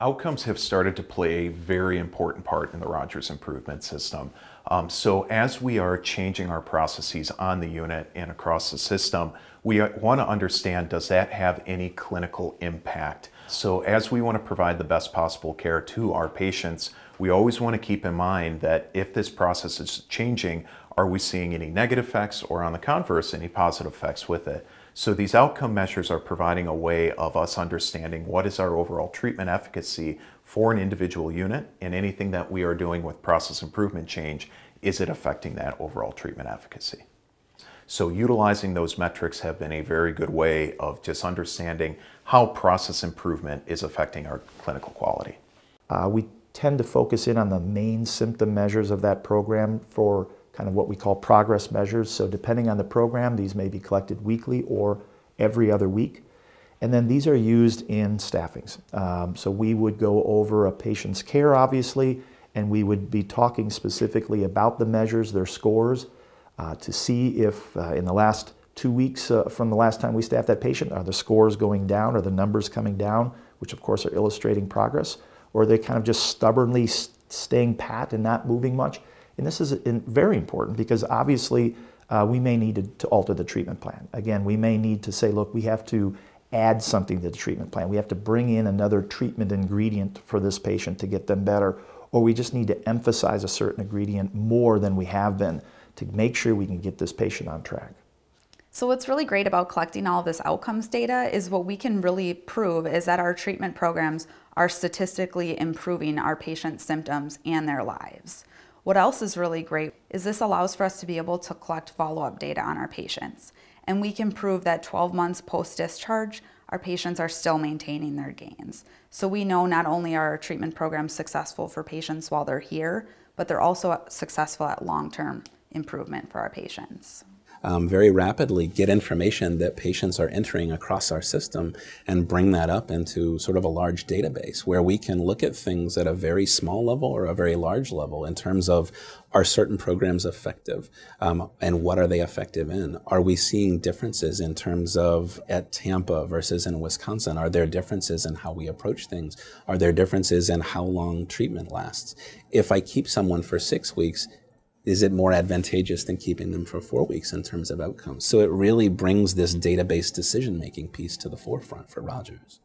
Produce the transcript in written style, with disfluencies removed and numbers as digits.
Outcomes have started to play a very important part in the Rogers Improvement System. So as we are changing our processes on the unit and across the system, we want to understand, does that have any clinical impact? So as we want to provide the best possible care to our patients, we always want to keep in mind that if this process is changing, are we seeing any negative effects, or on the converse, any positive effects with it? So these outcome measures are providing a way of us understanding what is our overall treatment efficacy for an individual unit, and anything that we are doing with process improvement change, is it affecting that overall treatment efficacy? So utilizing those metrics have been a very good way of just understanding how process improvement is affecting our clinical quality. We tend to focus in on the main symptom measures of that program for kind of what we call progress measures. So depending on the program, these may be collected weekly or every other week. And then these are used in staffings. So we would go over a patient's care, obviously, and we would be talking specifically about the measures, their scores, to see if in the last 2 weeks from the last time we staffed that patient, are the scores going down, are the numbers coming down, which of course are illustrating progress, or are they kind of just stubbornly staying pat and not moving much? And this is very important, because obviously we may need to alter the treatment plan. Again, we may need to say, look, we have to add something to the treatment plan. We have to bring in another treatment ingredient for this patient to get them better, or we just need to emphasize a certain ingredient more than we have been to make sure we can get this patient on track. So what's really great about collecting all of this outcomes data is what we can really prove is that our treatment programs are statistically improving our patients' symptoms and their lives. What else is really great is this allows for us to be able to collect follow-up data on our patients. And we can prove that 12 months post-discharge, our patients are still maintaining their gains. So we know not only are our treatment programs successful for patients while they're here, but they're also successful at long-term improvement for our patients. Very rapidly get information that patients are entering across our system and bring that up into sort of a large database where we can look at things at a very small level or a very large level in terms of, are certain programs effective, and what are they effective in? Are we seeing differences in terms of at Tampa versus in Wisconsin? Are there differences in how we approach things? Are there differences in how long treatment lasts? If I keep someone for 6 weeks, is it more advantageous than keeping them for 4 weeks in terms of outcomes? So it really brings this database decision-making piece to the forefront for Rogers.